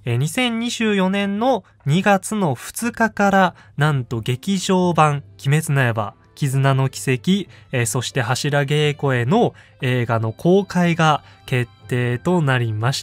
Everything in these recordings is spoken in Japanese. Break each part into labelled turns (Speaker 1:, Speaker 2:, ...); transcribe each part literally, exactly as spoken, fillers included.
Speaker 1: えー、にせんにじゅうよねんのにがつのふつかからなんと劇場版鬼滅の刃絆の奇跡、えー、そして柱稽古への映画の公開が決定となりました。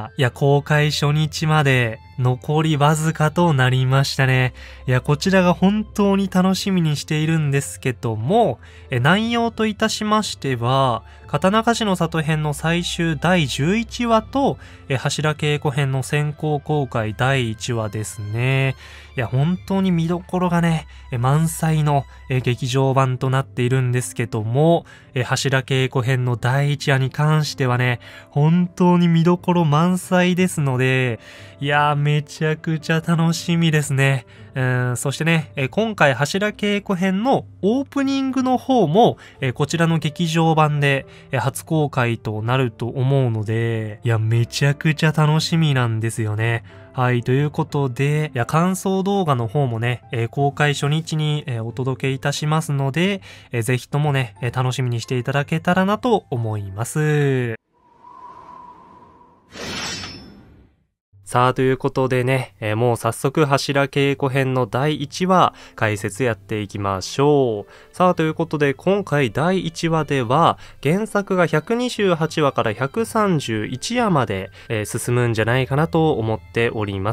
Speaker 1: いや、公開初日まで残りわずかとなりましたね。いや、こちらが本当に楽しみにしているんですけども、え内容といたしましては、刀鍛冶の里編の最終だいじゅういちわと、え柱稽古編の先行公開だいいちわですね。いや、本当に見どころがね、え満載のえ劇場版となっているんですけども、え柱稽古編のだいいちわに関してはね、本当に見どころ満載ですので、いやー、めちゃくちゃ楽しみですね。うん、そしてね、え今回柱稽古編のオープニングの方も、えこちらの劇場版で、え初公開となると思うので、いや、めちゃくちゃ楽しみなんですよね。はい、ということで、いや、感想動画の方もね、えー、公開初日に、えー、お届けいたしますので、えー、ぜひともね、えー、楽しみにしていただけたらなと思います。さあ、ということでね、えー、もう早速柱稽古編のだいいちわ解説やっていきましょう。さあ、ということで今回だいいちわでは原作がひゃくにじゅうはちわからひゃくさんじゅういちわまで、えー、進むんじゃないかなと思っております。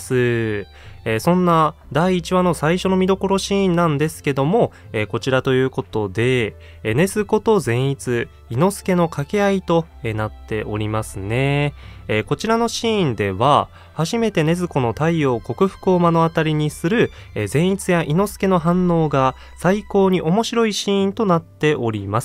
Speaker 1: えー、そんなだいいちわの最初の見どころシーンなんですけども、えー、こちらということで、えー、禰豆子と善逸、伊之助の掛け合いと、えー、なっておりますね。えー、こちらのシーンでは初めて禰豆子の太陽克服を目の当たりにする、えー、善逸や伊之助の反応が最高に面白いシーンとなっております。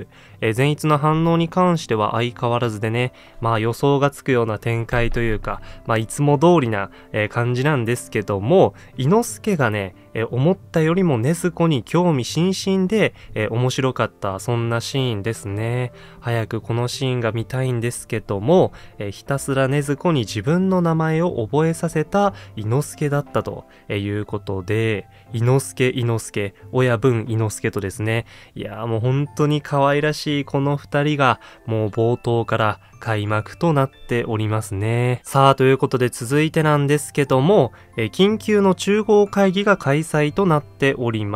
Speaker 1: えー、善逸の反応に関しては相変わらずでね、まあ予想がつくような展開というか、まあいつも通りな、えー、感じなんですけども、伊之助がね、えー、思ったよりも禰豆子に興味津々で、えー、面白かった、そんなシーンですね。早くこのシーンが見たいんですけども、えー、ひたすら禰豆子に自分の名前を覚えさせた伊之助だったということで、伊之助伊之助、親分伊之助とですね、いやーもう本当に可愛らしいこの二人がもう冒頭から開幕となっておりますね。さあ、ということで続いてなんですけども、え緊急の中合会議が開催となっております。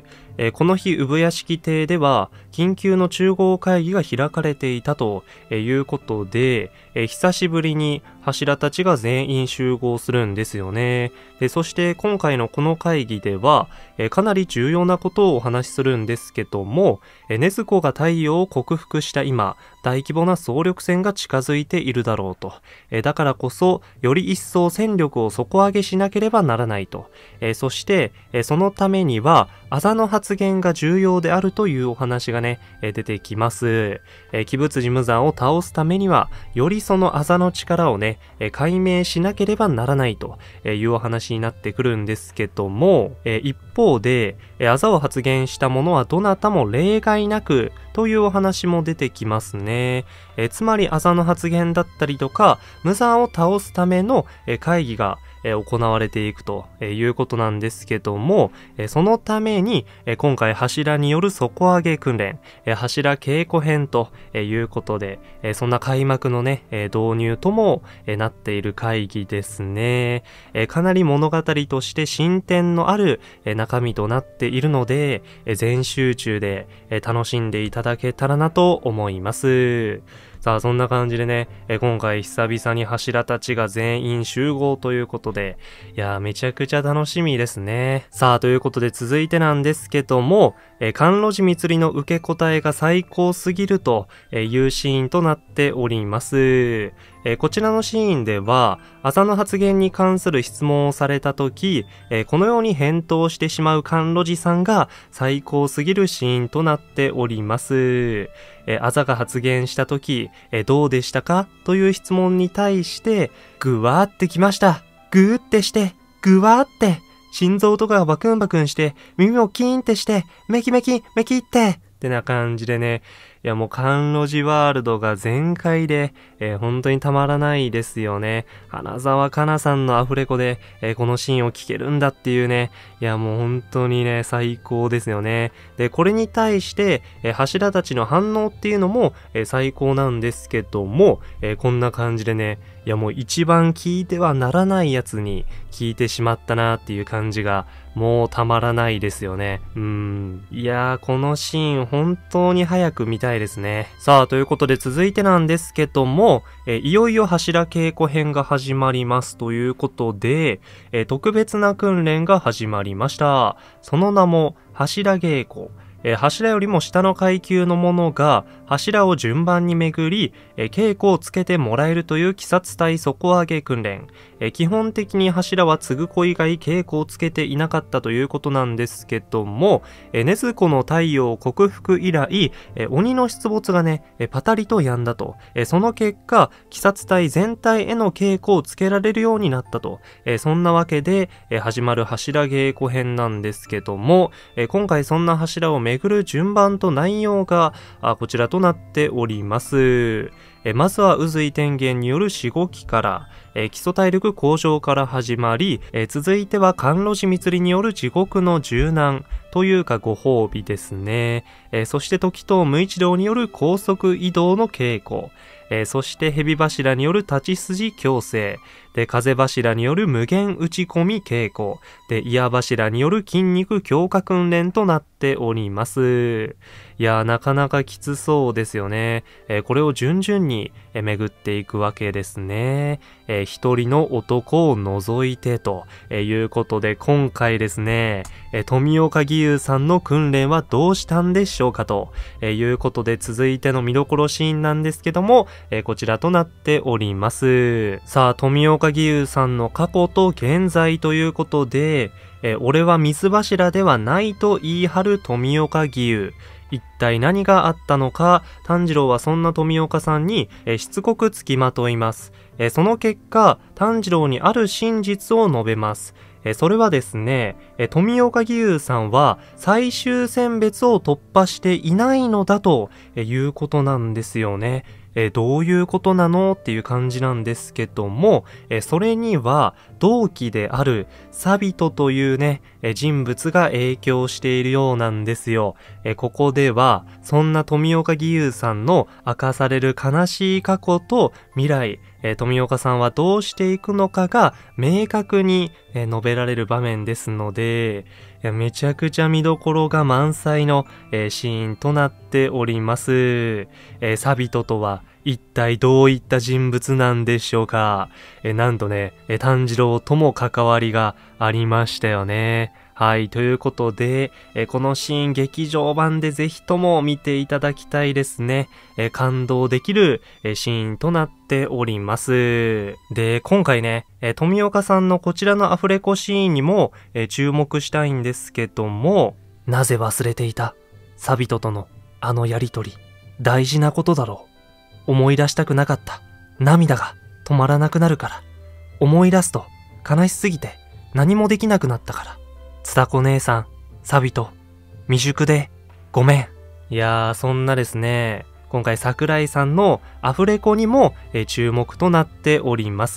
Speaker 1: えー、この日、産屋敷邸では緊急の中合会議が開かれていたということで、えー、久しぶりに柱たちが全員集合するんですよね。で、そして今回のこの会議では、えー、かなり重要なことをお話しするんですけども、えー、禰豆子が太陽を克服した今、大規模な総力戦が近づいているだろうと。えー、だからこそ、より一層戦力を底上げしなければならないと。えー、そして、えー、そのためには、あざの発言が重要であるというお話がね、えー、出てきます。えー、鬼仏寺無惨を倒すためには、よりそのあざの力をね、えー、解明しなければならないというお話になってくるんですけども、えー、一方で、えー、あざを発言した者はどなたも例外なくというお話も出てきますね。えー、つまりあざの発言だったりとか、無惨を倒すための、えー、会議がえー、行われていくということなんですけども、えー、そのために、えー、今回柱による底上げ訓練、えー、柱稽古編ということで、えー、そんな開幕のね、えー、導入とも、えー、なっている会議ですね。えー、かなり物語として進展のある、えー、中身となっているので、えー、全集中で、えー、楽しんでいただけたらなと思います。さあ、そんな感じでね、え今回久々に柱たちが全員集合ということで、いやーめちゃくちゃ楽しみですね。さあ、ということで続いてなんですけども、え甘露寺蜜の受け答えが最高すぎるというシーンとなっております。えこちらのシーンでは、あざの発言に関する質問をされたとき、えこのように返答してしまう甘露寺さんが最高すぎるシーンとなっております。えあざが発言したとき、えどうでしたかという質問に対して、ぐわーってきました。ぐーってして、ぐわーって、心臓とかがバクンバクンして、耳もキーンってして、メキメキ、メキって、ってな感じでね、いやもう甘露寺ワールドが全開で、えー、本当にたまらないですよね。花澤香菜さんのアフレコで、えー、このシーンを聞けるんだっていうね、いやもう本当にね、最高ですよね。で、これに対して、えー、柱たちの反応っていうのも、えー、最高なんですけども、えー、こんな感じでね、 いやもう一番聞いてはならないやつに聞いてしまったなっていう感じがもうたまらないですよね。うーん。いやー、このシーン本当に早く見たいですね。さあ、ということで続いてなんですけども、えいよいよ柱稽古編が始まりますということで、え特別な訓練が始まりました。その名も柱稽古。えー、柱よりも下の階級の者が柱を順番に巡り、えー、稽古をつけてもらえるという鬼殺隊底上げ訓練。えー、基本的に柱は継ぐ子以外稽古をつけていなかったということなんですけども、えー、禰豆子の太陽克服以来、えー、鬼の出没がね、えー、パタリと止んだと。えー、その結果、鬼殺隊全体への稽古をつけられるようになったと。えー、そんなわけで、えー、始まる柱稽古編なんですけども、えー、今回そんな柱を巡巡る順番と内容があこちらとなっております。えまずは宇髄天元によるしごきから、え基礎体力向上から始まり、え続いては甘露寺蜜による地獄の柔軟というかご褒美ですね。えそして時藤無一郎による高速移動の稽古。えー、そして蛇柱による立ち筋矯正。で、風柱による無限打ち込み稽古。で、矢柱による筋肉強化訓練となっております。いやー、なかなかきつそうですよね。えー、これを順々に、えー、巡っていくわけですね。えー、一人の男を除いてと、えー、いうことで、今回ですね、えー、富岡義勇さんの訓練はどうしたんでしょうかと、えー、いうことで、続いての見どころシーンなんですけども、えー、こちらとなっております。さあ、富岡義勇さんの過去と現在ということで、えー、俺は水柱ではないと言い張る富岡義勇。一体何があったのか、炭治郎はそんな富岡さんに、えー、しつこくつきまといます。えー、その結果、炭治郎にある真実を述べます。えー、それはですね、えー、富岡義勇さんは最終選別を突破していないのだということなんですよね。えー、どういうことなのっていう感じなんですけども、えー、それには同期であるサビトというね、えー、人物が影響しているようなんですよ。えー、ここではそんな富岡義勇さんの明かされる悲しい過去と未来、えー、富岡さんはどうしていくのかが明確に、えー、述べられる場面ですので、いやめちゃくちゃ見どころが満載の、えー、シーンとなっております。えー、サビトとは一体どういった人物なんでしょうか。えー、なんとね、えー、炭治郎とも関わりがありましたよね。はい。ということで、えー、このシーン劇場版でぜひとも見ていただきたいですね。えー、感動できる、えー、シーンとなっております。で、今回ね、えー、富岡さんのこちらのアフレコシーンにも、えー、注目したいんですけども、なぜ忘れていたサビトとのあのやりとり、大事なことだろう。思い出したくなかった。涙が止まらなくなるから。思い出すと悲しすぎて何もできなくなったから。つたこ姉さん、サビト、未熟でごめん。いやー、そんなですね、今回桜井さんのアフレコにもえ注目となっております。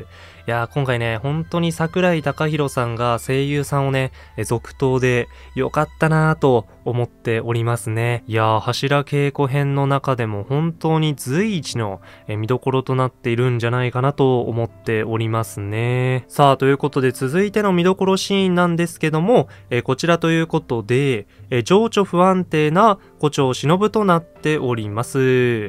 Speaker 1: いやー、今回ね、本当に桜井貴弘さんが声優さんをね、続投で良かったなーと思っておりますね。いやー、柱稽古編の中でも本当に随一の見どころとなっているんじゃないかなと思っておりますね。さあ、ということで続いての見どころシーンなんですけども、えこちらということで、え情緒不安定な胡蝶忍となっております。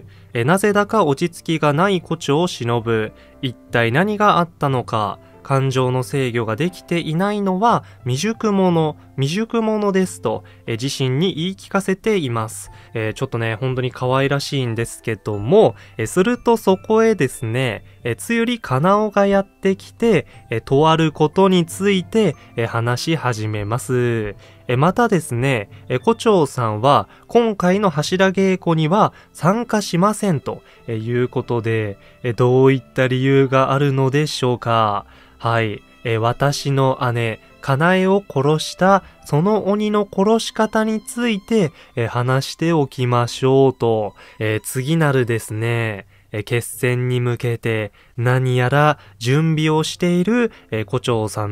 Speaker 1: えなぜだか落ち着きがない胡蝶忍。一体何があったのか。感情の制御ができていないのは未熟者、未熟者ですと、え自身に言い聞かせています。えー、ちょっとね、本当に可愛らしいんですけども、えするとそこへですね、えつゆりかなおがやってきて、えとあることについて、え話し始めます。えまたですね、え胡蝶さんは今回の柱稽古には参加しませんということで、えどういった理由があるのでしょうか。はい、え私の姉、かなえを殺したその鬼の殺し方について、え話しておきましょうと、え次なるですね、え決戦に向けて何やら準備をしている、え胡蝶さんと、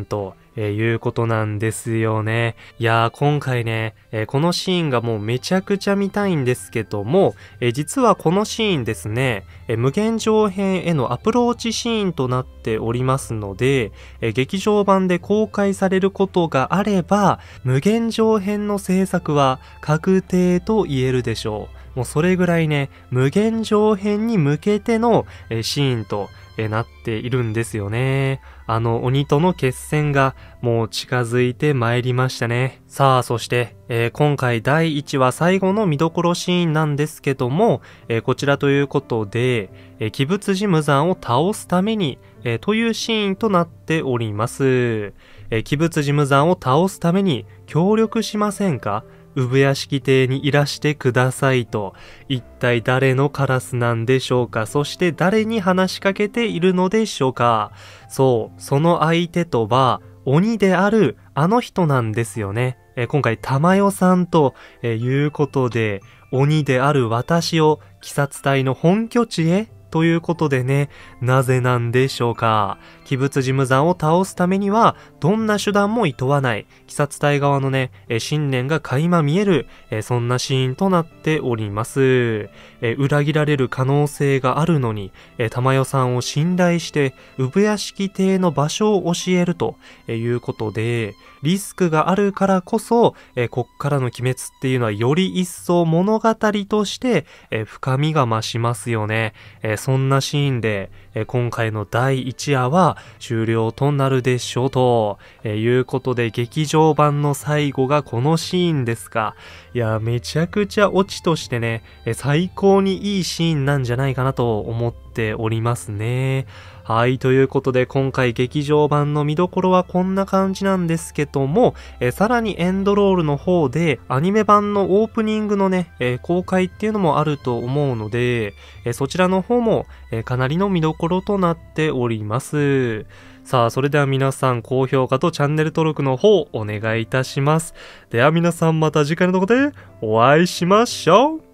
Speaker 1: えー、いうことなんですよね。いやー今回ね、えー、このシーンがもうめちゃくちゃ見たいんですけども、えー、実はこのシーンですね、えー、無限上編へのアプローチシーンとなっておりますので、えー、劇場版で公開されることがあれば、無限上編の制作は確定と言えるでしょう。もうそれぐらいね、無限上編に向けての、えー、シーンと、えー、なっているんですよね。あの鬼との決戦がもう近づいてまいりましたね。さあそして、えー、今回だいいちわ最後の見どころシーンなんですけども、えー、こちらということで、えー、鬼物寺無惨を倒すために、えー、というシーンとなっております。えー、鬼物寺無惨を倒すために協力しませんか？産屋敷邸にいらしてくださいと。一体誰のカラスなんでしょうか？そして誰に話しかけているのでしょうか？そう、その相手とは鬼であるあの人なんですよね。えー、今回玉代さんと、えー、いうことで、鬼である私を鬼殺隊の本拠地へということでね、なぜなんでしょうか。鬼物寺無惨を倒すためにはどんな手段も厭わない鬼殺隊側のね、え信念が垣間見える、えそんなシーンとなっております。え裏切られる可能性があるのに、え玉代さんを信頼して産屋敷邸の場所を教えるということで、リスクがあるからこそ、えこっからの鬼滅っていうのはより一層物語として、え深みが増しますよね。えそんなシーンで、え今回のだいいちわは終了となるでしょうと、えいうことで劇場版の最後がこのシーンですか。いやめちゃくちゃオチとしてね、え最高にいいシーンなんじゃないかなと思っておりますね。はい、ということで今回劇場版の見どころはこんな感じなんですけども、えさらにエンドロールの方でアニメ版のオープニングのね、え公開っていうのもあると思うので、えそちらの方も、えかなりの見どころとなっております。さあそれでは皆さん高評価とチャンネル登録の方お願いいたします。では皆さんまた次回の動画でお会いしましょう。